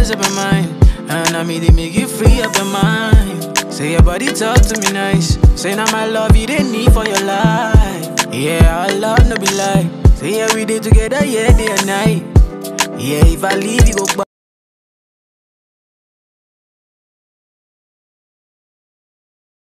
mess up your mind. And I mean, they make you free up your mind. Say your body talk to me nice. Say now my love you didn't need for your life. Yeah, our love no be lie. Say yeah, we did together, yeah, day and night. Yeah, if I leave you go back.